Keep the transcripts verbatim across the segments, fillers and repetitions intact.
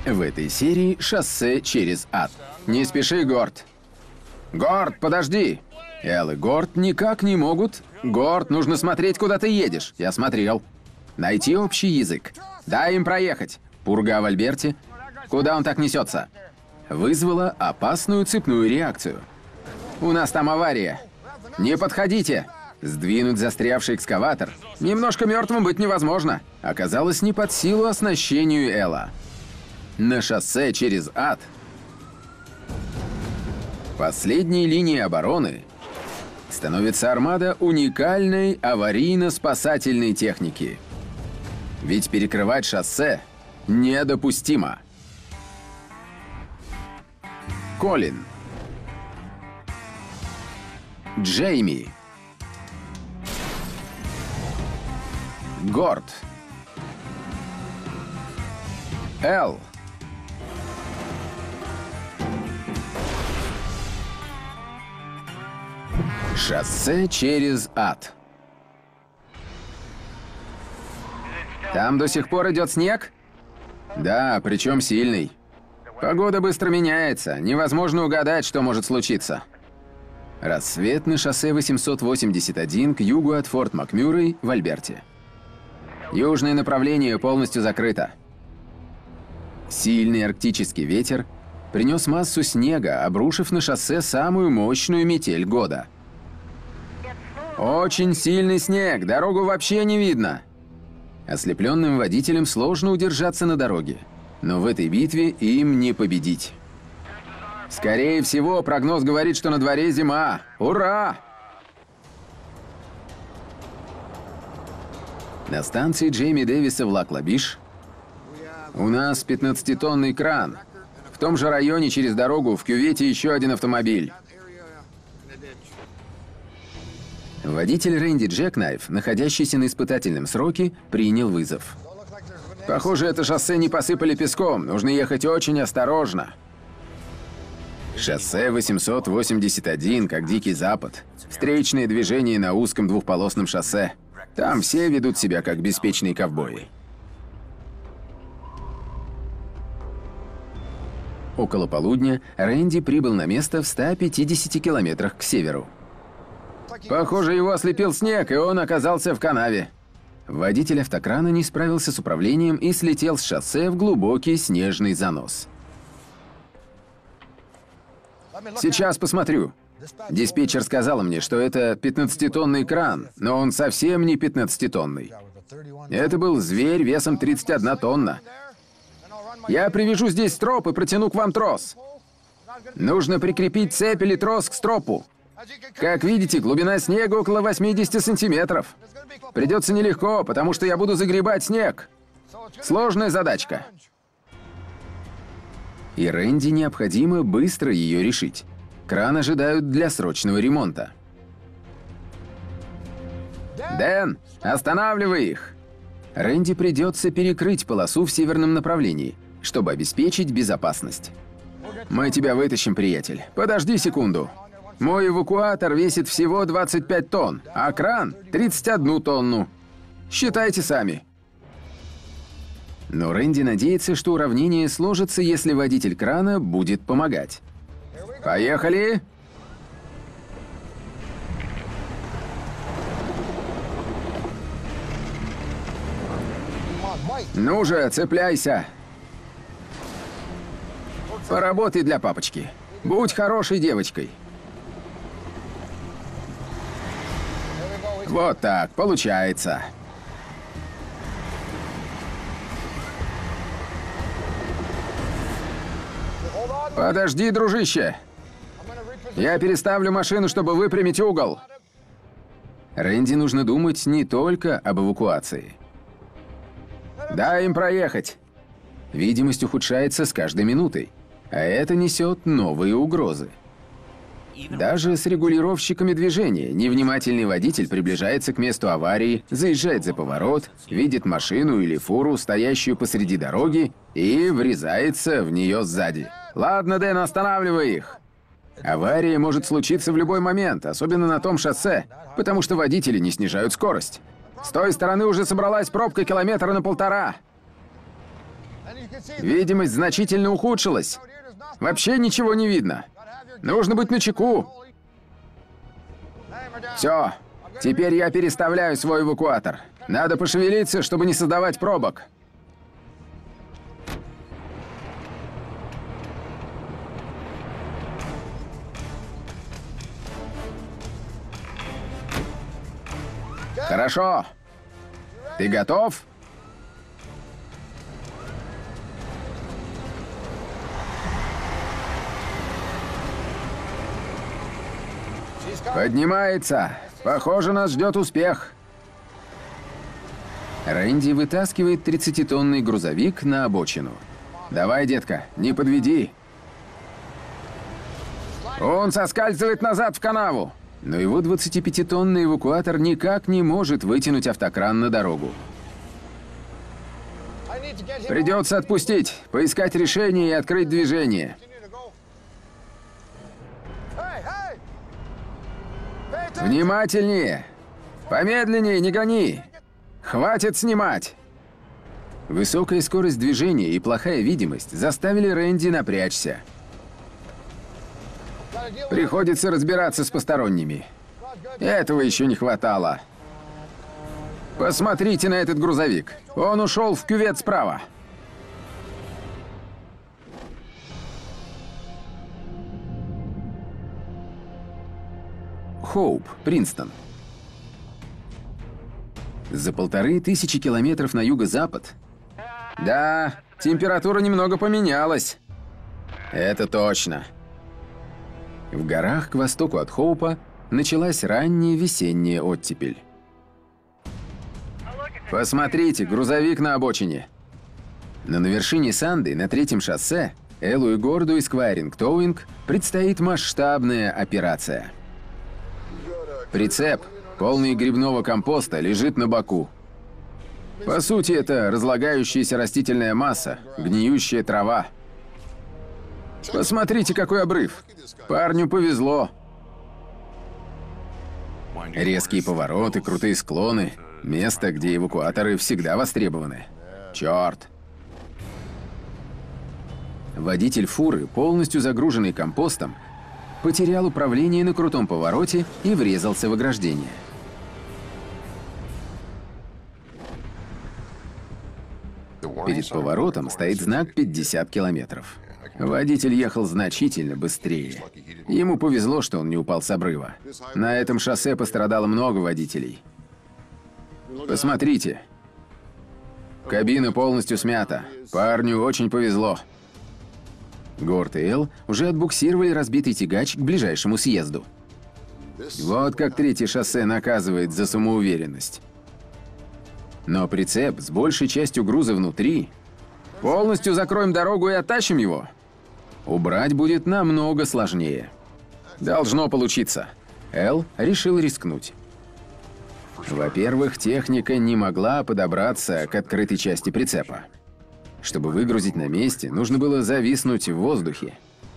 В этой серии шоссе через ад. Не спеши, Горд. Горд, подожди! Эл и Горд никак не могут. Горд, нужно смотреть, куда ты едешь. Я смотрел. Найти общий язык. Дай им проехать. Пурга в Альберте. Куда он так несется? Вызвала опасную цепную реакцию. У нас там авария. Не подходите. Сдвинуть застрявший экскаватор. Немножко мертвым быть невозможно. Оказалось не под силу оснащению Элла. На шоссе через ад. Последней линией обороны становится армада уникальной аварийно-спасательной техники. Ведь перекрывать шоссе недопустимо. Колин. Джейми. Горд. Эл. Шоссе через ад. Там до сих пор идет снег? Да, причем сильный. Погода быстро меняется, невозможно угадать, что может случиться. Рассвет на шоссе восемьсот восемьдесят один к югу от Форт Макмюррей в Альберте. Южное направление полностью закрыто. Сильный арктический ветер принес массу снега, обрушив на шоссе самую мощную метель года. Очень сильный снег, дорогу вообще не видно. Ослепленным водителям сложно удержаться на дороге, но в этой битве им не победить. Скорее всего, прогноз говорит, что на дворе зима. Ура! На станции Джейми Дэвиса в Лак-Лабиш у нас пятнадцатитонный кран. В том же районе через дорогу в кювете еще один автомобиль. Водитель Рэнди Джекнайф, находящийся на испытательном сроке, принял вызов. Похоже, это шоссе не посыпали песком, нужно ехать очень осторожно. Шоссе восемьсот восемьдесят один, как Дикий Запад. Встречные движения на узком двухполосном шоссе. Там все ведут себя как беспечные ковбои. Около полудня Рэнди прибыл на место в ста пятидесяти километрах к северу. Похоже, его ослепил снег, и он оказался в канаве. Водитель автокрана не справился с управлением и слетел с шоссе в глубокий снежный занос. Сейчас посмотрю. Диспетчер сказала мне, что это пятнадцатитонный кран, но он совсем не пятнадцатитонный. Это был зверь весом тридцать одна тонна. Я привяжу здесь строп и протяну к вам трос. Нужно прикрепить цепь или трос к стропу. Как видите, глубина снега около восьмидесяти сантиметров. Придется нелегко, потому что я буду загребать снег. Сложная задачка. И Рэнди необходимо быстро ее решить. Кран ожидают для срочного ремонта. Дэн, останавливай их! Рэнди придется перекрыть полосу в северном направлении, чтобы обеспечить безопасность. Мы тебя вытащим, приятель. Подожди секунду. Мой эвакуатор весит всего двадцать пять тонн, а кран — тридцать одну тонну. Считайте сами. Но Рэнди надеется, что уравнение сложится, если водитель крана будет помогать. Поехали! Ну же, цепляйся! Поработай для папочки. Будь хорошей девочкой. Вот так, получается. Подожди, дружище. Я переставлю машину, чтобы выпрямить угол. Рэнди нужно думать не только об эвакуации. Дай им проехать. Видимость ухудшается с каждой минутой, а это несет новые угрозы. Даже с регулировщиками движения невнимательный водитель приближается к месту аварии, заезжает за поворот, видит машину или фуру, стоящую посреди дороги, и врезается в нее сзади. Ладно, Дэн, останавливай их. Авария может случиться в любой момент, особенно на том шоссе, потому что водители не снижают скорость. С той стороны уже собралась пробка километра на полтора. Видимость значительно ухудшилась. Вообще ничего не видно. Нужно быть начеку. Все. Теперь я переставляю свой эвакуатор. Надо пошевелиться, чтобы не создавать пробок. Хорошо. Ты готов? Поднимается. Похоже, нас ждет успех. Рэнди вытаскивает тридцатитонный грузовик на обочину. Давай, детка, не подведи. Он соскальзывает назад в канаву. Но его двадцатипятитонный эвакуатор никак не может вытянуть автокран на дорогу. Придется отпустить, поискать решение и открыть движение. Внимательнее! Помедленнее, не гони! Хватит снимать! Высокая скорость движения и плохая видимость заставили Рэнди напрячься. Приходится разбираться с посторонними. Этого еще не хватало. Посмотрите на этот грузовик. Он ушел в кювет справа. Хоуп, Принстон. За полторы тысячи километров на юго-запад. Да, температура немного поменялась. Это точно. В горах к востоку от Хоупа началась ранняя весенняя оттепель. Посмотрите, грузовик на обочине. Но на вершине Санды, на третьем шоссе, Эллу и Горду из Сквайринг Тоуинг предстоит масштабная операция. Прицеп, полный грибного компоста, лежит на боку. По сути, это разлагающаяся растительная масса, гниющая трава. Посмотрите, какой обрыв. Парню повезло. Резкие повороты, крутые склоны. Место, где эвакуаторы всегда востребованы. Черт. Водитель фуры, полностью загруженный компостом, потерял управление на крутом повороте и врезался в ограждение. Перед поворотом стоит знак пятьдесят километров. Водитель ехал значительно быстрее. Ему повезло, что он не упал с обрыва. На этом шоссе пострадало много водителей. Посмотрите. Кабина полностью смята. Парню очень повезло. Горд и Эл уже отбуксировали разбитый тягач к ближайшему съезду. Вот как третье шоссе наказывает за самоуверенность. Но прицеп с большей частью груза внутри. Полностью закроем дорогу и оттащим его. Убрать будет намного сложнее. Должно получиться. Эл решил рискнуть. Во-первых, техника не могла подобраться к открытой части прицепа. Чтобы выгрузить на месте, нужно было зависнуть в воздухе.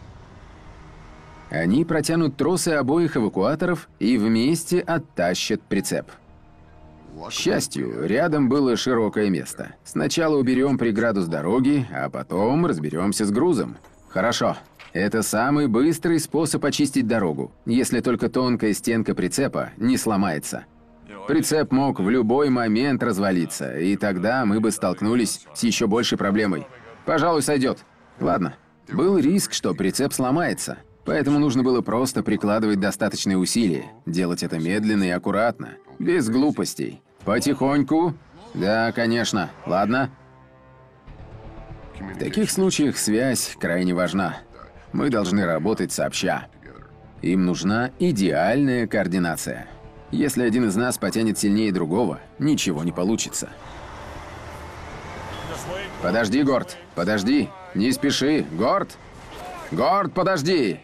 Они протянут тросы обоих эвакуаторов и вместе оттащат прицеп. К счастью, рядом было широкое место. Сначала уберем преграду с дороги, а потом разберемся с грузом. Хорошо. Это самый быстрый способ очистить дорогу, если только тонкая стенка прицепа не сломается. Прицеп мог в любой момент развалиться, и тогда мы бы столкнулись с еще большей проблемой. Пожалуй, сойдет. Ладно. Был риск, что прицеп сломается, поэтому нужно было просто прикладывать достаточные усилия, делать это медленно и аккуратно, без глупостей. Потихоньку. Да, конечно. Ладно. В таких случаях связь крайне важна. Мы должны работать сообща. Им нужна идеальная координация. Если один из нас потянет сильнее другого, ничего не получится. Подожди, Горд, подожди. Не спеши, Горд. Горд, подожди.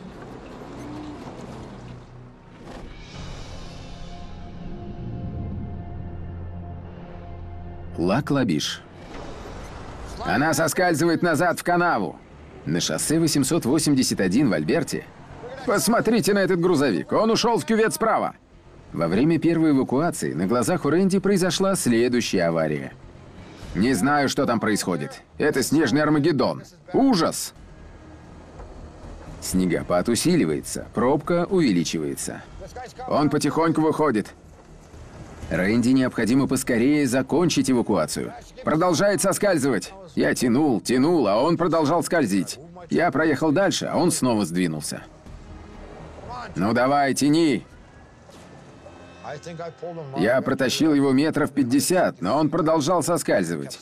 Лак-Лабиш. Она соскальзывает назад в канаву. На шоссе восемьсот восемьдесят один в Альберте. Посмотрите на этот грузовик. Он ушел в кювет справа. Во время первой эвакуации на глазах у Рэнди произошла следующая авария. Не знаю, что там происходит. Это снежный Армагеддон. Ужас! Снегопад усиливается, пробка увеличивается. Он потихоньку выходит. Рэнди необходимо поскорее закончить эвакуацию. Продолжает соскальзывать. Я тянул, тянул, а он продолжал скользить. Я проехал дальше, а он снова сдвинулся. Ну давай, тяни. Я протащил его метров пятьдесят, но он продолжал соскальзывать.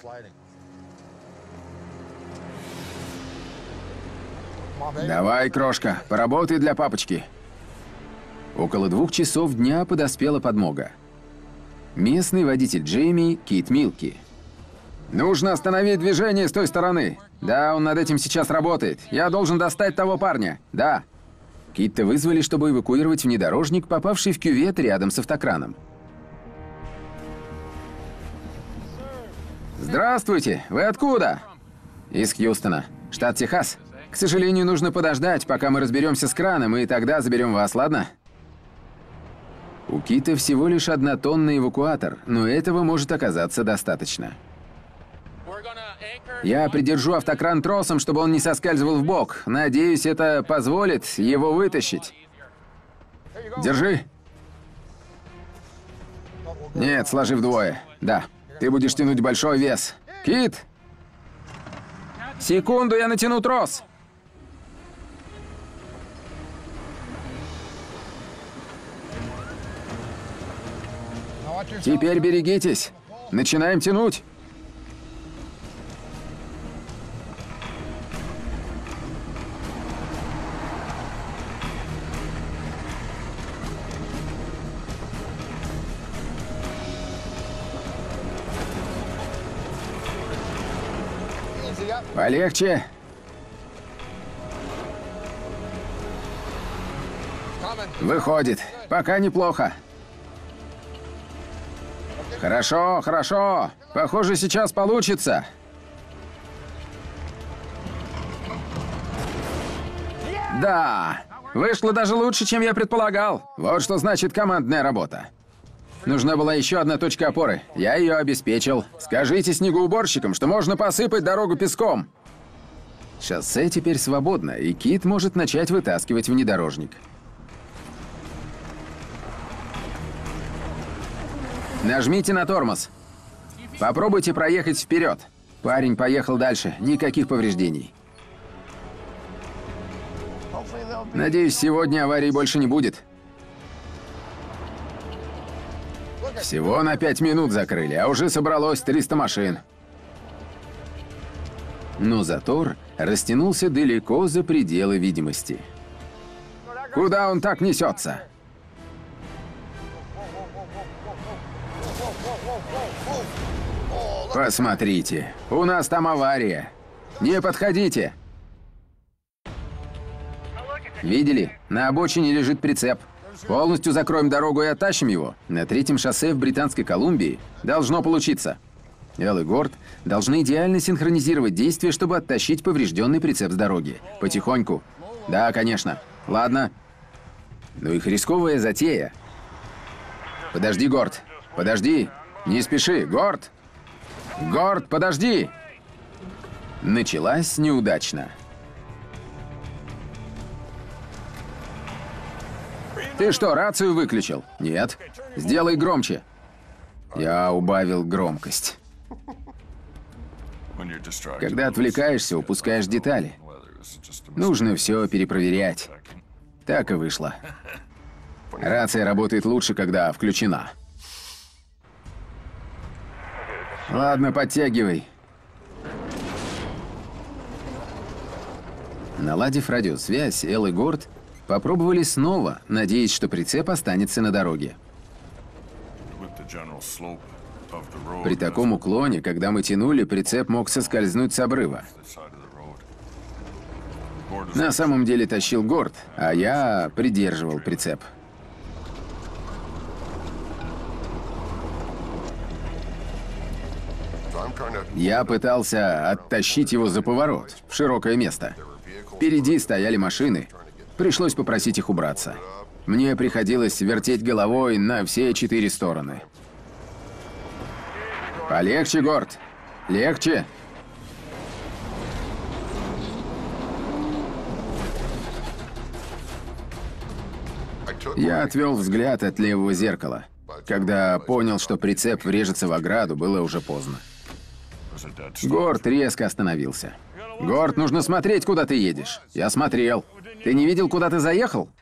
Давай, крошка, поработай для папочки. Около двух часов дня подоспела подмога. Местный водитель Джейми — Кит Милки. Нужно остановить движение с той стороны. Да, он над этим сейчас работает. Я должен достать того парня. Да. Китта вызвали, чтобы эвакуировать внедорожник, попавший в кювет рядом с автокраном. Здравствуйте! Вы откуда? Из Хьюстона, штат Техас. К сожалению, нужно подождать, пока мы разберемся с краном, и тогда заберем вас, ладно? У Кита всего лишь однотонный эвакуатор, но этого может оказаться достаточно. Я придержу автокран тросом, чтобы он не соскальзывал в бок. Надеюсь, это позволит его вытащить. Держи. Нет, сложи вдвое. Да. Ты будешь тянуть большой вес. Кит! Секунду, я натяну трос. Теперь берегитесь. Начинаем тянуть. Полегче. Выходит. Пока неплохо. Хорошо, хорошо. Похоже, сейчас получится. Да. Вышло даже лучше, чем я предполагал. Вот что значит командная работа. Нужна была еще одна точка опоры. Я ее обеспечил. Скажите снегоуборщикам, что можно посыпать дорогу песком. Шоссе теперь свободно, и Кит может начать вытаскивать внедорожник. Нажмите на тормоз. Попробуйте проехать вперед. Парень поехал дальше, никаких повреждений. Надеюсь, сегодня аварий больше не будет. Всего на пять минут закрыли, а уже собралось триста машин. Но затор растянулся далеко за пределы видимости. Куда он так несется? Посмотрите, у нас там авария. Не подходите. Видели? На обочине лежит прицеп. Полностью закроем дорогу и оттащим его. На третьем шоссе в Британской Колумбии должно получиться. Эл и Горд должны идеально синхронизировать действия, чтобы оттащить поврежденный прицеп с дороги. Потихоньку. Да, конечно. Ладно. Ну их рисковая затея. Подожди, Горд. Подожди. Не спеши, Горд. Горд, подожди. Началась неудачно. Ты что, рацию выключил? Нет. Сделай громче. Я убавил громкость. Когда отвлекаешься, упускаешь детали. Нужно все перепроверять. Так и вышло. Рация работает лучше, когда включена. Ладно, подтягивай. Наладив радиосвязь, Эл и Горд попробовали снова, надеясь, что прицеп останется на дороге. При таком уклоне, когда мы тянули, прицеп мог соскользнуть с обрыва. На самом деле тащил Горд, а я придерживал прицеп. Я пытался оттащить его за поворот, в широкое место. Впереди стояли машины. Пришлось попросить их убраться. Мне приходилось вертеть головой на все четыре стороны. Полегче, Горд. Легче. Я отвел взгляд от левого зеркала. Когда понял, что прицеп врежется в ограду, было уже поздно. Горд резко остановился. «Горд, нужно смотреть, куда ты едешь». Я смотрел. «Ты не видел, куда ты заехал?»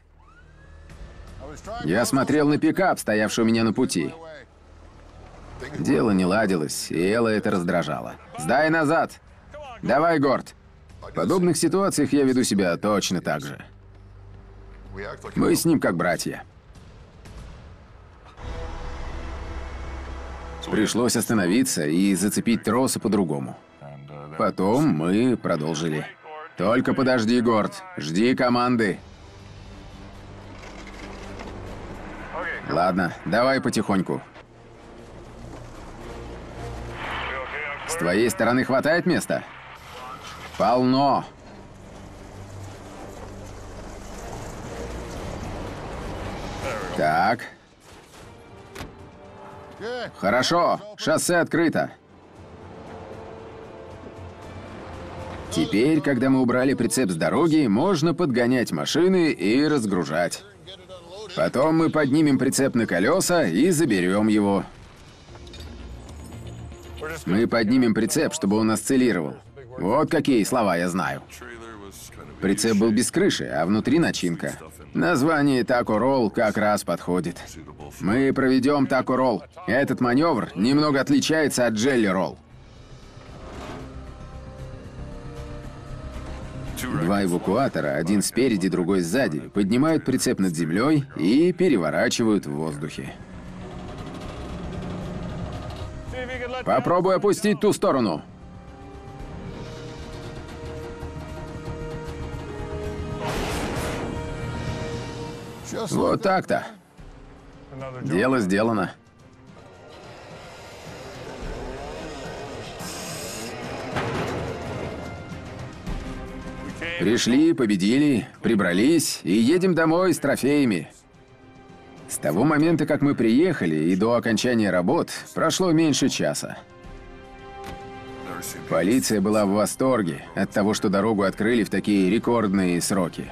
Я смотрел на пикап, стоявший у меня на пути. Дело не ладилось, и Элла это раздражало. «Сдай назад!» «Давай, Горд!» В подобных ситуациях я веду себя точно так же. Мы с ним как братья. Пришлось остановиться и зацепить тросы по-другому. Потом мы продолжили. «Только подожди, Горд, жди команды». Ладно, давай потихоньку. С твоей стороны хватает места? Полно. Так. Хорошо, шоссе открыто. Теперь, когда мы убрали прицеп с дороги, можно подгонять машины и разгружать. Потом мы поднимем прицеп на колеса и заберем его. Мы поднимем прицеп, чтобы он осциллировал. Вот какие слова я знаю. Прицеп был без крыши, а внутри начинка. Название Taco Roll как раз подходит. Мы проведем Taco Roll. Этот маневр немного отличается от Jelly Roll. Два эвакуатора, один спереди, другой сзади, поднимают прицеп над землей и переворачивают в воздухе. Попробуй опустить ту сторону. Вот так-то. Дело сделано. Пришли, победили, прибрались и едем домой с трофеями. С того момента, как мы приехали, и до окончания работ, прошло меньше часа. Полиция была в восторге от того, что дорогу открыли в такие рекордные сроки.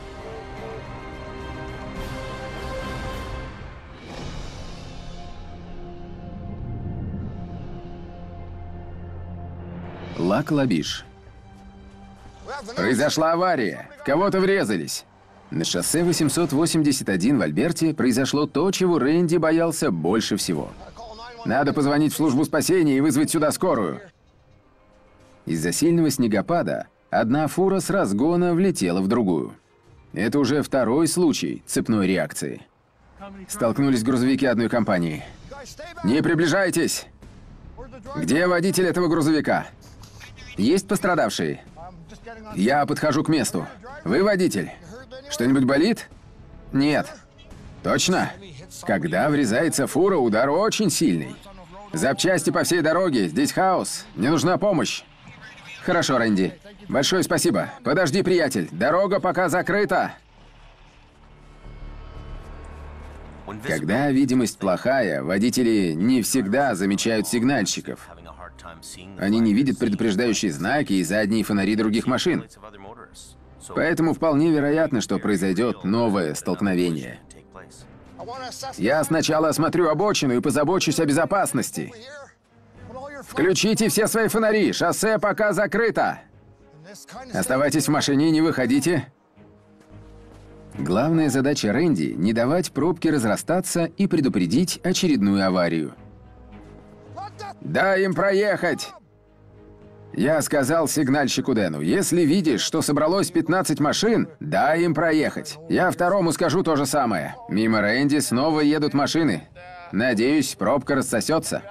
Лак-Лабиш. Произошла авария. В кого-то врезались. На шоссе восемьсот восемьдесят один в Альберте произошло то, чего Рэнди боялся больше всего. Надо позвонить в службу спасения и вызвать сюда скорую. Из-за сильного снегопада одна фура с разгона влетела в другую. Это уже второй случай цепной реакции. Столкнулись грузовики одной компании. Не приближайтесь! Где водитель этого грузовика? Есть пострадавшие? Я подхожу к месту. Вы водитель? Что-нибудь болит? Нет. Точно? Когда врезается фура, удар очень сильный. Запчасти по всей дороге, здесь хаос. Мне нужна помощь. Хорошо, Рэнди. Большое спасибо. Подожди, приятель. Дорога пока закрыта. Когда видимость плохая, водители не всегда замечают сигнальщиков. Они не видят предупреждающие знаки и задние фонари других машин. Поэтому вполне вероятно, что произойдет новое столкновение. Я сначала осмотрю обочину и позабочусь о безопасности. Включите все свои фонари, шоссе пока закрыто. Оставайтесь в машине и не выходите. Главная задача Рэнди — не давать пробке разрастаться и предупредить очередную аварию. «Дай им проехать!» Я сказал сигнальщику Дэну: «Если видишь, что собралось пятнадцать машин, дай им проехать». Я второму скажу то же самое. Мимо Рэнди снова едут машины. Надеюсь, пробка рассосется.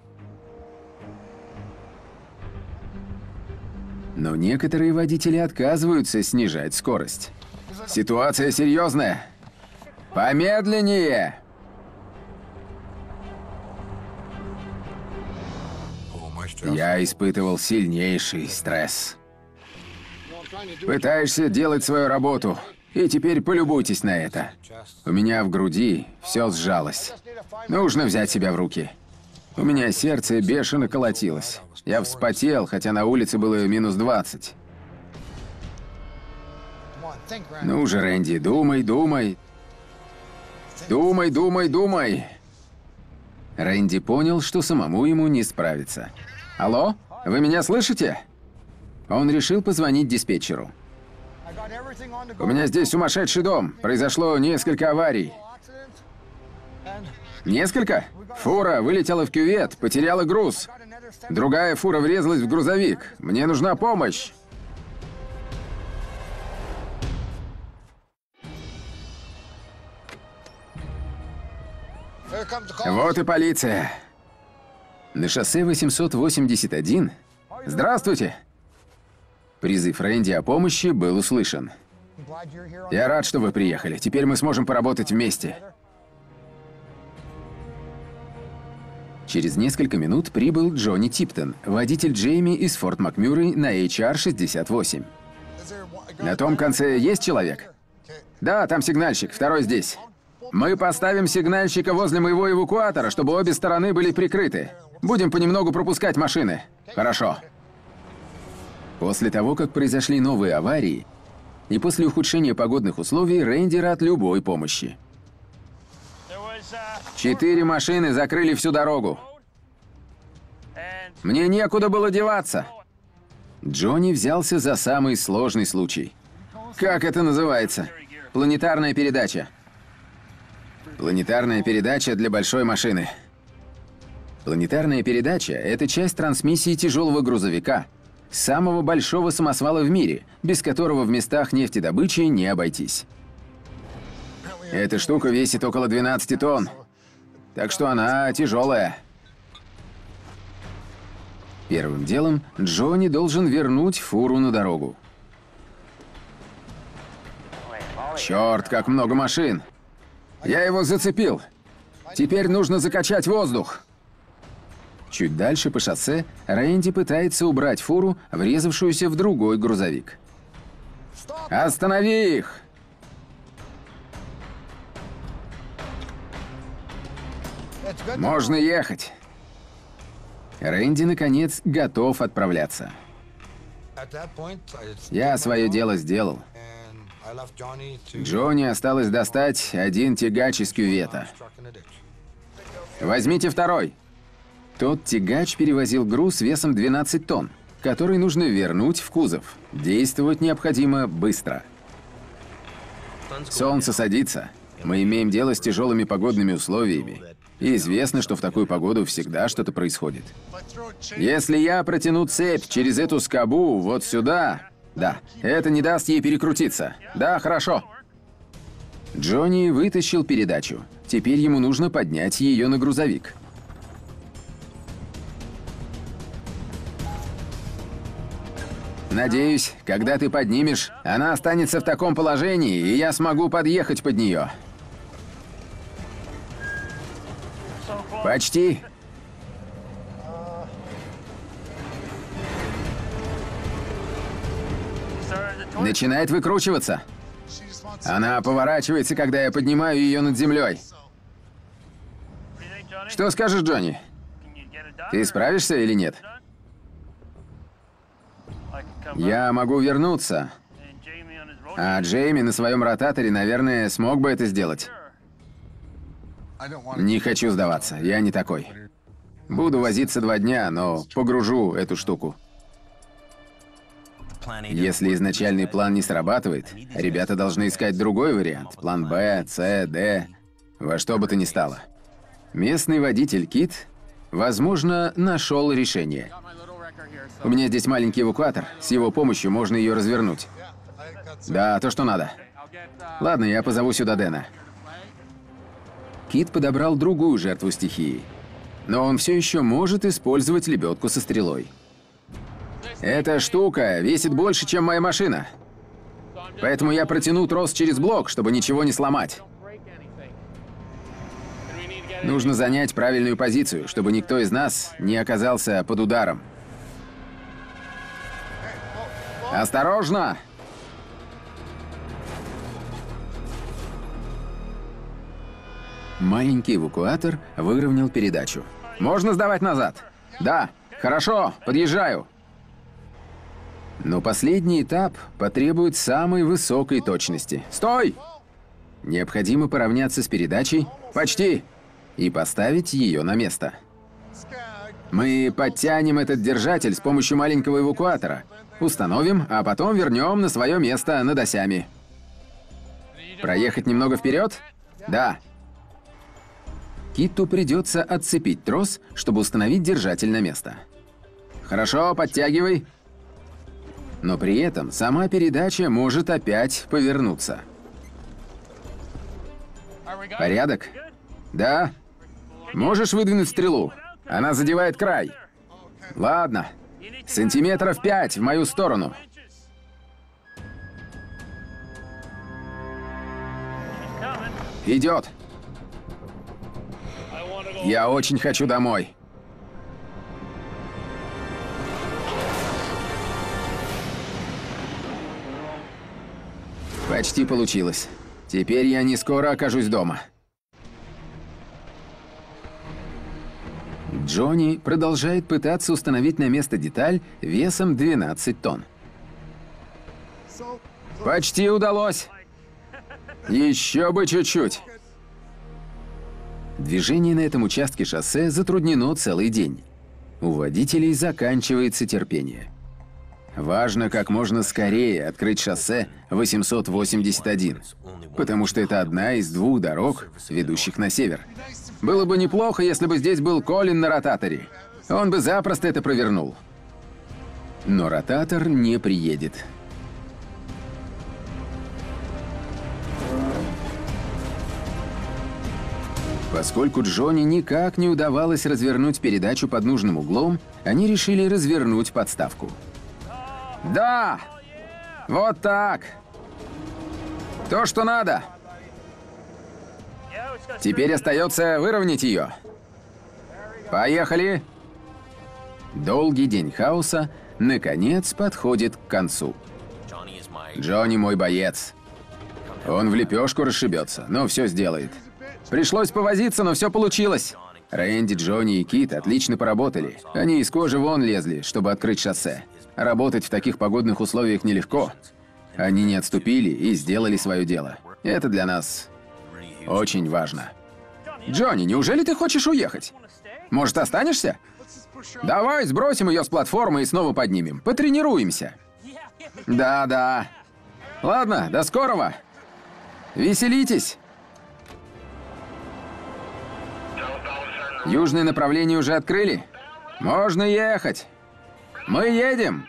Но некоторые водители отказываются снижать скорость. Ситуация серьезная. Помедленнее! Я испытывал сильнейший стресс. Пытаешься делать свою работу, и теперь полюбуйтесь на это. У меня в груди все сжалось. Нужно взять себя в руки. У меня сердце бешено колотилось. Я вспотел, хотя на улице было минус двадцать. Ну же, Рэнди, думай, думай. Думай, думай, думай. Рэнди понял, что самому ему не справиться. Алло? Вы меня слышите? Он решил позвонить диспетчеру. У меня здесь сумасшедший дом. Произошло несколько аварий. Несколько? Фура вылетела в кювет, потеряла груз. Другая фура врезалась в грузовик. Мне нужна помощь. Вот и полиция. На шоссе восемьсот восемьдесят один. Здравствуйте. Призыв Рэнди о помощи был услышан. Я рад, что вы приехали. Теперь мы сможем поработать вместе. Через несколько минут прибыл Джонни Типтон, водитель Джейми из Форт Макмюррей на эйч ар шестьдесят восемь. На том конце есть человек? Да, там сигнальщик, второй здесь. Мы поставим сигнальщика возле моего эвакуатора, чтобы обе стороны были прикрыты. Будем понемногу пропускать машины. Хорошо. После того, как произошли новые аварии, и после ухудшения погодных условий, Рэнди рад любой помощи. Четыре машины закрыли всю дорогу. Мне некуда было деваться. Джонни взялся за самый сложный случай. Как это называется? Планетарная передача. Планетарная передача для большой машины. Планетарная передача – это часть трансмиссии тяжелого грузовика, самого большого самосвала в мире, без которого в местах нефтедобычи не обойтись. Эта штука весит около двенадцати тонн, так что она тяжелая. Первым делом Джонни должен вернуть фуру на дорогу. Черт, как много машин! Я его зацепил. Теперь нужно закачать воздух. Чуть дальше по шоссе Рэнди пытается убрать фуру, врезавшуюся в другой грузовик. Останови их! Можно ехать. Рэнди, наконец, готов отправляться. Я свое дело сделал. Джонни осталось достать один тягач из кювета. Возьмите второй. Тот тягач перевозил груз весом двенадцать тонн, который нужно вернуть в кузов. Действовать необходимо быстро. Солнце садится. Мы имеем дело с тяжелыми погодными условиями. И известно, что в такую погоду всегда что-то происходит. Если я протяну цепь через эту скобу вот сюда... Да, это не даст ей перекрутиться. Да, хорошо. Джонни вытащил передачу. Теперь ему нужно поднять ее на грузовик. Надеюсь, когда ты поднимешь, она останется в таком положении, и я смогу подъехать под нее. Почти. Начинает выкручиваться. Она поворачивается, когда я поднимаю ее над землей. Что скажешь, Джонни? Ты справишься или нет? Я могу вернуться. А Джейми на своем ротаторе, наверное, смог бы это сделать. Не хочу сдаваться, я не такой. Буду возиться два дня, но погружу эту штуку. Если изначальный план не срабатывает, ребята должны искать другой вариант. План Б, С, Д, во что бы то ни стало. Местный водитель Кит, возможно, нашел решение. У меня здесь маленький эвакуатор, с его помощью можно ее развернуть. Да, то, что надо. Ладно, я позову сюда Дэна. Кит подобрал другую жертву стихии. Но он все еще может использовать лебедку со стрелой. Эта штука весит больше, чем моя машина. Поэтому я протяну трос через блок, чтобы ничего не сломать. Нужно занять правильную позицию, чтобы никто из нас не оказался под ударом. Осторожно! Маленький эвакуатор выровнял передачу. Можно сдавать назад? Да. Хорошо, подъезжаю. Но последний этап потребует самой высокой точности. Стой! Необходимо поравняться с передачей. Почти. И поставить ее на место. Мы подтянем этот держатель с помощью маленького эвакуатора. Установим, а потом вернем на свое место над осями. Проехать немного вперед? Да. Китту придется отцепить трос, чтобы установить держатель на место. Хорошо, подтягивай. Но при этом сама передача может опять повернуться. Порядок? Да. Можешь выдвинуть стрелу? Она задевает край. Ладно. Сантиметров пять в мою сторону. Идет. Я очень хочу домой. Почти получилось. Теперь я не скоро окажусь дома. Джонни продолжает пытаться установить на место деталь весом двенадцать тонн. Почти удалось. Еще бы чуть-чуть. Движение на этом участке шоссе затруднено целый день. У водителей заканчивается терпение. Важно как можно скорее открыть шоссе восемьсот восемьдесят один, потому что это одна из двух дорог, ведущих на север. Было бы неплохо, если бы здесь был Колин на ротаторе. Он бы запросто это провернул. Но ротатор не приедет. Поскольку Джонни никак не удавалось развернуть передачу под нужным углом, они решили развернуть подставку. Да! Вот так! То, что надо! Теперь остается выровнять ее. Поехали! Долгий день хаоса, наконец, подходит к концу. Джонни мой боец. Он в лепешку расшибется, но все сделает. Пришлось повозиться, но все получилось. Рэнди, Джонни и Кит отлично поработали. Они из кожи вон лезли, чтобы открыть шоссе. Работать в таких погодных условиях нелегко. Они не отступили и сделали свое дело. Это для нас очень важно. Джонни, неужели ты хочешь уехать? Может, останешься? Давай сбросим ее с платформы и снова поднимем. Потренируемся. Да-да. Ладно, до скорого. Веселитесь. Южное направление уже открыли? Можно ехать. Мы едем.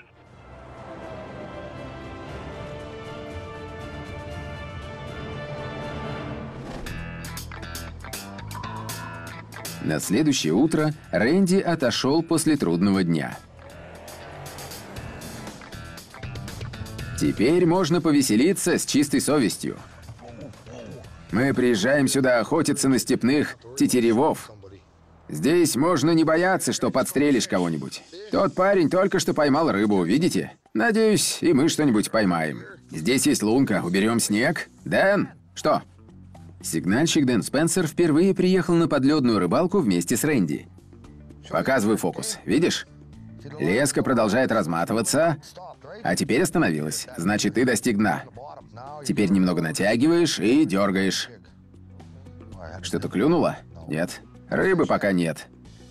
На следующее утро Рэнди отошел после трудного дня. Теперь можно повеселиться с чистой совестью. Мы приезжаем сюда охотиться на степных тетеревов. Здесь можно не бояться, что подстрелишь кого-нибудь. Тот парень только что поймал рыбу, видите? Надеюсь, и мы что-нибудь поймаем. Здесь есть лунка, уберем снег. Дэн, что? Сигнальщик Дэн Спенсер впервые приехал на подледную рыбалку вместе с Рэнди. Показывай фокус, видишь? Леска продолжает разматываться, а теперь остановилась. Значит, ты достиг дна. Теперь немного натягиваешь и дергаешь. Что-то клюнуло? Нет. Рыбы пока нет.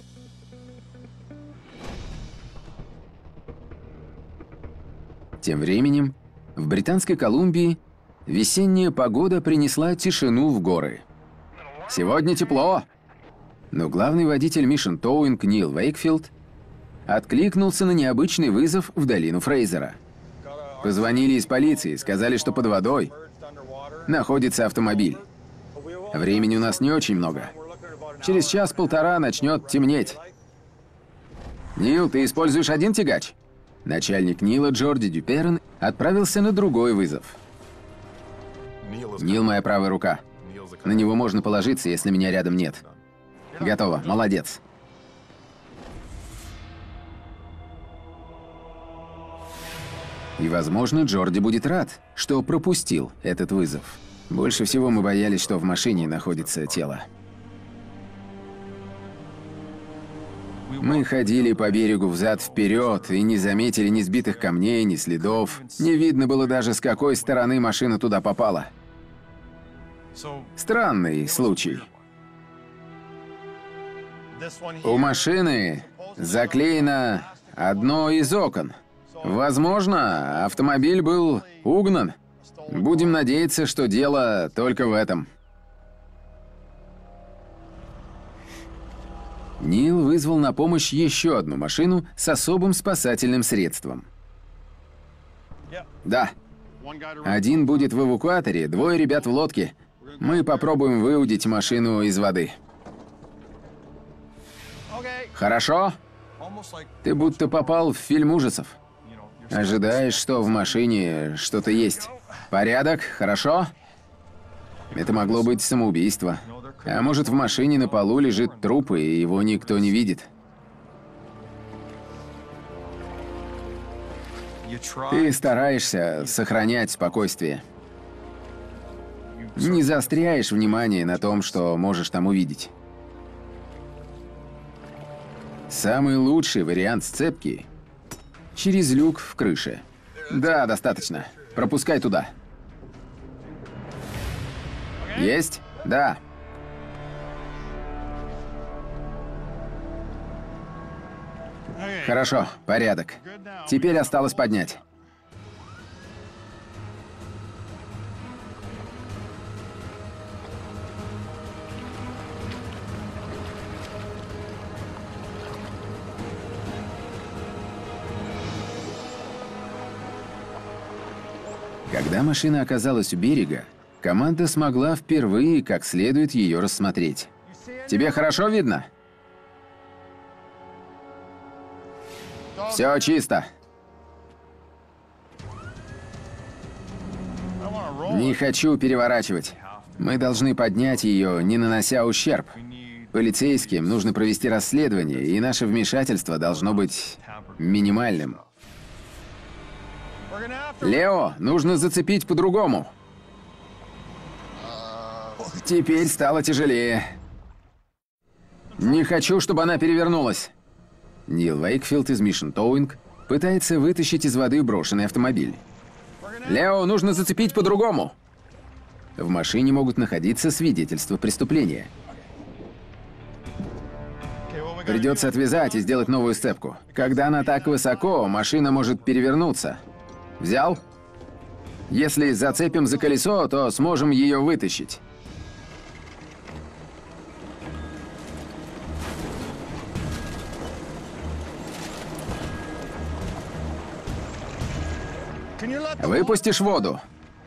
Тем временем, в Британской Колумбии весенняя погода принесла тишину в горы. Сегодня тепло. Но главный водитель Mission Towing Нил Вейкфилд откликнулся на необычный вызов в долину Фрейзера. Позвонили из полиции, сказали, что под водой находится автомобиль. Времени у нас не очень много. Через час-полтора начнет темнеть. Нил, ты используешь один тягач? Начальник Нила Джорди Дюперн отправился на другой вызов. Нил моя правая рука. На него можно положиться, если меня рядом нет. Готово, молодец. И, возможно, Джорди будет рад, что пропустил этот вызов. Больше всего мы боялись, что в машине находится тело. Мы ходили по берегу взад-вперед и не заметили ни сбитых камней, ни следов. Не видно было даже, с какой стороны машина туда попала. Странный случай. У машины заклеено одно из окон. Возможно, автомобиль был угнан. Будем надеяться, что дело только в этом. Нил вызвал на помощь еще одну машину с особым спасательным средством. Да. Один будет в эвакуаторе, двое ребят в лодке. Мы попробуем выудить машину из воды. Хорошо? Ты будто попал в фильм ужасов. Ожидаешь, что в машине что-то есть. Порядок? Хорошо? Это могло быть самоубийство. А может, в машине на полу лежит труп, и его никто не видит. Ты стараешься сохранять спокойствие. Не заостряешь внимание на том, что можешь там увидеть. Самый лучший вариант сцепки — через люк в крыше. Да, достаточно. Пропускай туда. Есть? Да. Хорошо, порядок. Теперь осталось поднять. Когда машина оказалась у берега, команда смогла впервые как следует ее рассмотреть. Тебе хорошо видно? Все чисто. Не хочу переворачивать. Мы должны поднять ее, не нанося ущерб. Полицейским нужно провести расследование, и наше вмешательство должно быть минимальным. Лео, нужно зацепить по-другому. Теперь стало тяжелее. Не хочу, чтобы она перевернулась. Нил Уэйкфилд из Mission Towing пытается вытащить из воды брошенный автомобиль. Лео, нужно зацепить по-другому. В машине могут находиться свидетельства преступления. Придется отвязать и сделать новую сцепку. Когда она так высоко, машина может перевернуться. Взял? Если зацепим за колесо, то сможем ее вытащить. Выпустишь воду.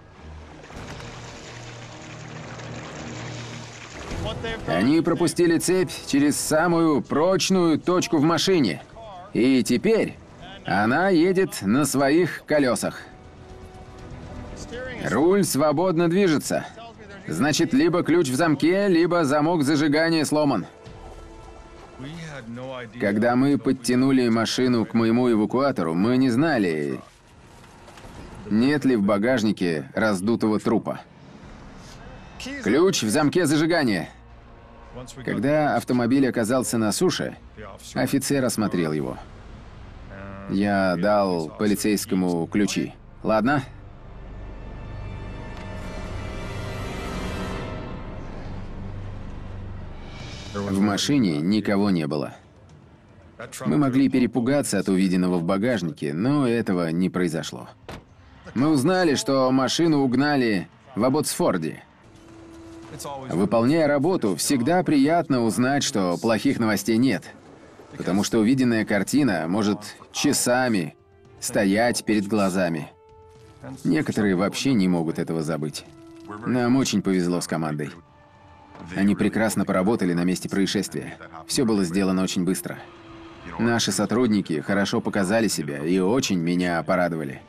Они пропустили цепь через самую прочную точку в машине. И теперь она едет на своих колесах. Руль свободно движется. Значит, либо ключ в замке, либо замок зажигания сломан. Когда мы подтянули машину к моему эвакуатору, мы не знали, нет ли в багажнике раздутого трупа. Ключ в замке зажигания. Когда автомобиль оказался на суше, офицер осмотрел его. Я дал полицейскому ключи. Ладно? В машине никого не было. Мы могли перепугаться от увиденного в багажнике, но этого не произошло. Мы узнали, что машину угнали в Абботсфорде. Выполняя работу, всегда приятно узнать, что плохих новостей нет. Потому что увиденная картина может часами стоять перед глазами. Некоторые вообще не могут этого забыть. Нам очень повезло с командой. Они прекрасно поработали на месте происшествия. Все было сделано очень быстро. Наши сотрудники хорошо показали себя и очень меня порадовали.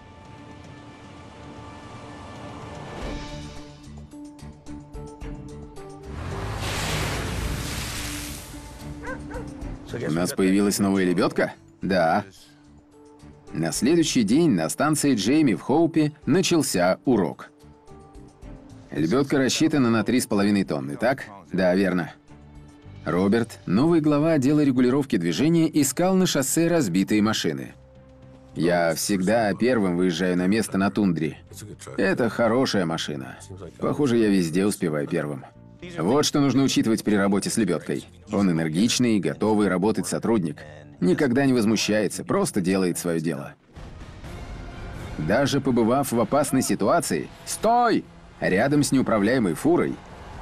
У нас появилась новая лебедка? Да. На следующий день на станции Джейми в Хоупе начался урок. Лебедка рассчитана на три с половиной тонны, так? Да, верно. Роберт, новый глава отдела регулировки движения, искал на шоссе разбитые машины. Я всегда первым выезжаю на место на тундре. Это хорошая машина. Похоже, я везде успеваю первым. Вот что нужно учитывать при работе с лебедкой. Он энергичный, готовый работать сотрудник. Никогда не возмущается, просто делает свое дело. Даже побывав в опасной ситуации... Стой! Рядом с неуправляемой фурой...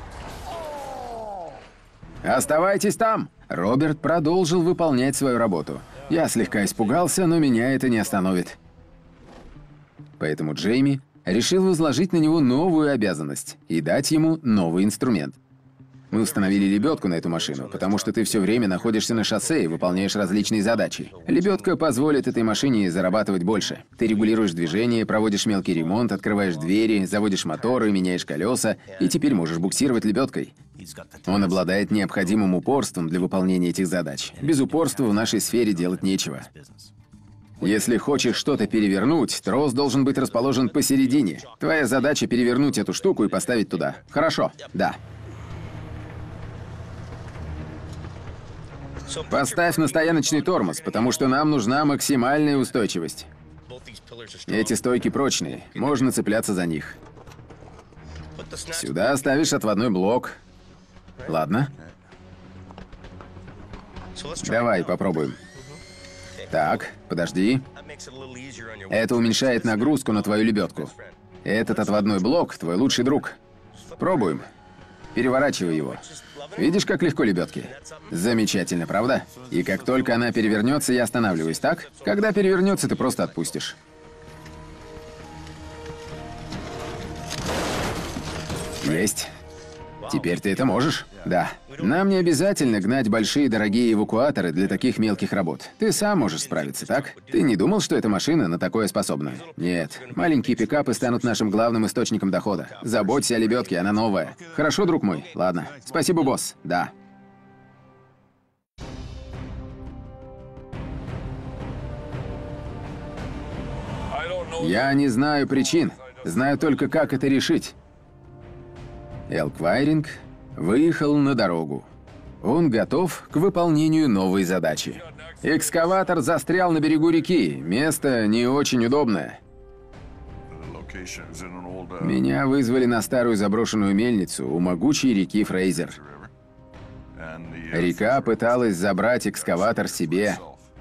«Оставайтесь там!» Роберт продолжил выполнять свою работу. Я слегка испугался, но меня это не остановит. Поэтому Джейми решил возложить на него новую обязанность и дать ему новый инструмент. Мы установили лебедку на эту машину, потому что ты все время находишься на шоссе и выполняешь различные задачи. Лебедка позволит этой машине зарабатывать больше. Ты регулируешь движение, проводишь мелкий ремонт, открываешь двери, заводишь моторы, меняешь колеса, и теперь можешь буксировать лебедкой. Он обладает необходимым упорством для выполнения этих задач. Без упорства в нашей сфере делать нечего. Если хочешь что-то перевернуть, трос должен быть расположен посередине. Твоя задача перевернуть эту штуку и поставить туда. Хорошо? Да. Поставь на стояночный тормоз, потому что нам нужна максимальная устойчивость. Эти стойки прочные, можно цепляться за них. Сюда ставишь отводной блок. Ладно. Давай попробуем. Так, подожди. Это уменьшает нагрузку на твою лебедку. Этот отводной блок — твой лучший друг. Пробуем. Переворачивай его. Видишь, как легко лебедки? Замечательно, правда? И как только она перевернется, я останавливаюсь, так? Когда перевернется, ты просто отпустишь. Есть. Теперь ты это можешь? Да. Нам не обязательно гнать большие дорогие эвакуаторы для таких мелких работ. Ты сам можешь справиться, так? Ты не думал, что эта машина на такое способна? Нет. Маленькие пикапы станут нашим главным источником дохода. Заботься о лебедке, она новая. Хорошо, друг мой? Ладно. Спасибо, босс. Да. Я не знаю причин. Знаю только, как это решить. Элк Вайринг выехал на дорогу. Он готов к выполнению новой задачи. Экскаватор застрял на берегу реки. Место не очень удобное. Меня вызвали на старую заброшенную мельницу у могучей реки Фрейзер. Река пыталась забрать экскаватор себе.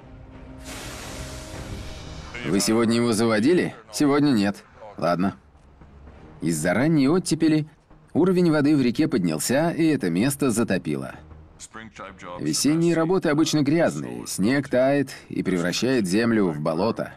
Вы сегодня его заводили? Сегодня нет. Ладно. Из-за ранней оттепели уровень воды в реке поднялся, и это место затопило. Весенние работы обычно грязные, снег тает и превращает землю в болото.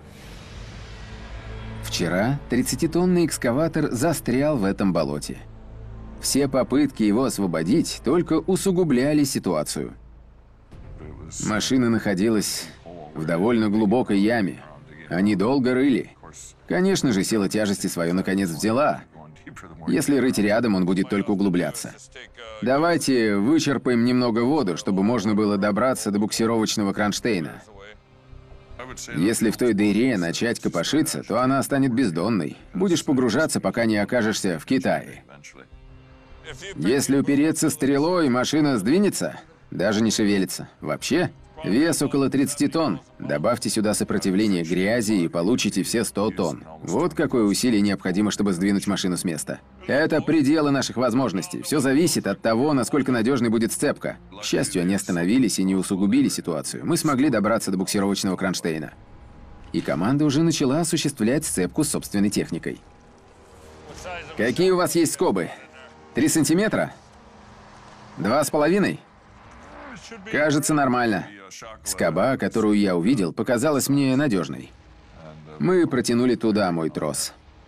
Вчера тридцатитонный экскаватор застрял в этом болоте. Все попытки его освободить только усугубляли ситуацию. Машина находилась в довольно глубокой яме. Они долго рыли. Конечно же, сила тяжести свое наконец взяла. Если рыть рядом, он будет только углубляться. Давайте вычерпаем немного воду, чтобы можно было добраться до буксировочного кронштейна. Если в той дыре начать копошиться, то она станет бездонной. Будешь погружаться, пока не окажешься в Китае. Если упереться стрелой, машина сдвинется, даже не шевелится. Вообще, вес около тридцати тонн. Добавьте сюда сопротивление грязи и получите все сто тонн. Вот какое усилие необходимо, чтобы сдвинуть машину с места. Это пределы наших возможностей. Все зависит от того, насколько надежной будет сцепка. К счастью, они остановились и не усугубили ситуацию. Мы смогли добраться до буксировочного кронштейна. И команда уже начала осуществлять сцепку с собственной техникой. Какие у вас есть скобы? Три сантиметра? Два с половиной? Кажется, нормально. Скоба, которую я увидел, показалась мне надежной. Мы протянули туда мой трос.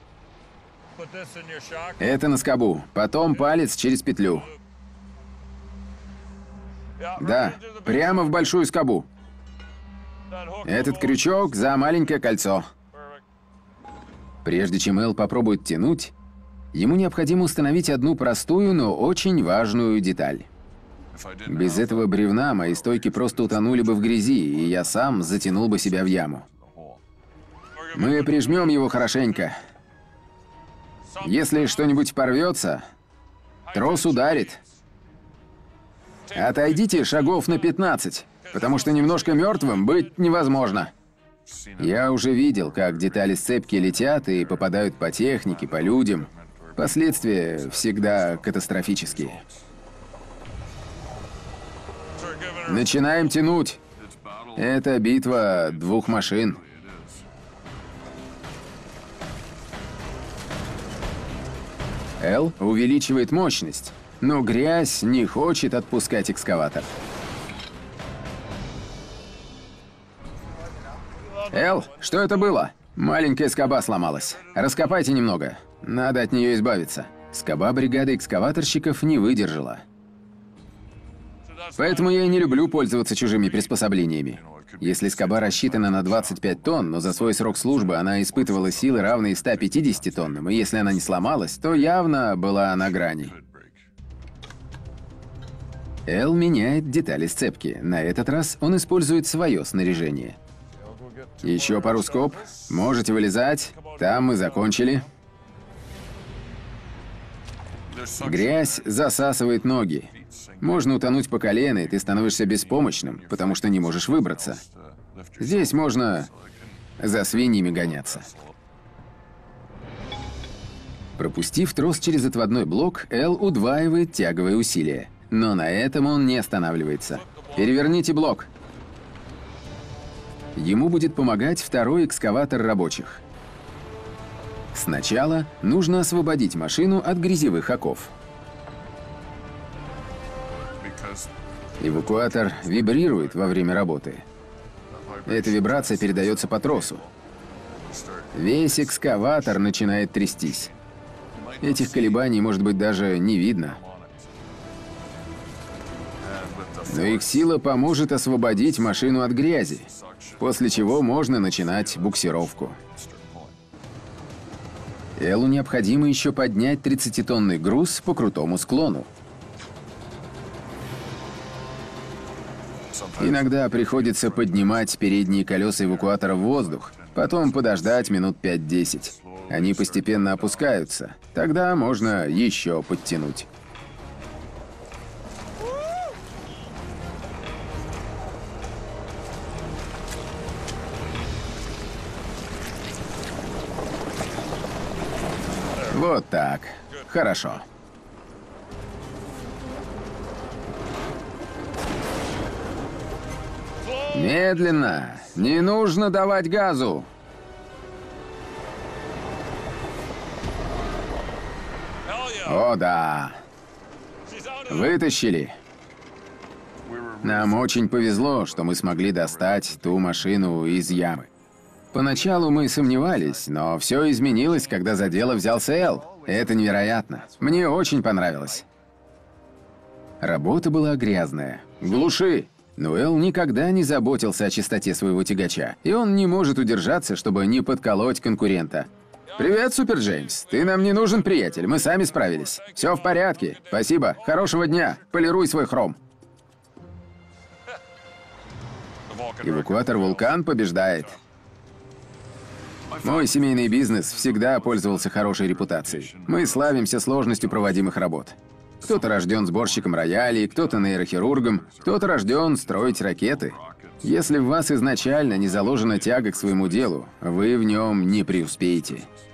Это на скобу. Потом палец через петлю. Да, прямо в большую скобу. Этот крючок за маленькое кольцо. Прежде чем Эл попробует тянуть, ему необходимо установить одну простую, но очень важную деталь. Без этого бревна мои стойки просто утонули бы в грязи, и я сам затянул бы себя в яму. Мы прижмем его хорошенько. Если что-нибудь порвется, трос ударит. Отойдите шагов на пятнадцать, потому что немножко мертвым быть невозможно. Я уже видел, как детали сцепки летят и попадают по технике, по людям. Последствия всегда катастрофические. Начинаем тянуть. Это битва двух машин. Эл увеличивает мощность, но грязь не хочет отпускать экскаватор. Эл, что это было? Маленькая скоба сломалась. Раскопайте немного. Надо от нее избавиться. Скоба бригады экскаваторщиков не выдержала. Поэтому я и не люблю пользоваться чужими приспособлениями. Если скоба рассчитана на двадцать пять тонн, но за свой срок службы она испытывала силы, равные ста пятидесяти тоннам, и если она не сломалась, то явно была на грани. Эл меняет детали сцепки. На этот раз он использует свое снаряжение. Еще пару скоб. Можете вылезать. Там мы закончили. Грязь засасывает ноги. Можно утонуть по колено, и ты становишься беспомощным, потому что не можешь выбраться. Здесь можно за свиньями гоняться. Пропустив трос через отводной блок, Эл удваивает тяговые усилия. Но на этом он не останавливается. Переверните блок. Ему будет помогать второй экскаватор рабочих. Сначала нужно освободить машину от грязевых оков. Эвакуатор вибрирует во время работы. Эта вибрация передается по тросу. Весь экскаватор начинает трястись. Этих колебаний, может быть, даже не видно. Но их сила поможет освободить машину от грязи, после чего можно начинать буксировку. Элу необходимо еще поднять тридцатитонный груз по крутому склону. Иногда приходится поднимать передние колеса эвакуатора в воздух, потом подождать минут пять-десять. Они постепенно опускаются. Тогда можно еще подтянуть. Вот так. Хорошо. Медленно. Не нужно давать газу. О, да. Вытащили. Нам очень повезло, что мы смогли достать ту машину из ямы. Поначалу мы сомневались, но все изменилось, когда за дело взялся Эл. Это невероятно. Мне очень понравилось. Работа была грязная. Глуши. Но Эл никогда не заботился о чистоте своего тягача, и он не может удержаться, чтобы не подколоть конкурента. «Привет, Супер Джеймс. Ты нам не нужен, приятель. Мы сами справились. Все в порядке. Спасибо. Хорошего дня. Полируй свой хром». Эвакуатор «Вулкан» побеждает. Мой семейный бизнес всегда пользовался хорошей репутацией. Мы славимся сложностью проводимых работ. Кто-то рожден сборщиком роялей, кто-то нейрохирургом, кто-то рожден строить ракеты. Если в вас изначально не заложена тяга к своему делу, вы в нем не преуспеете.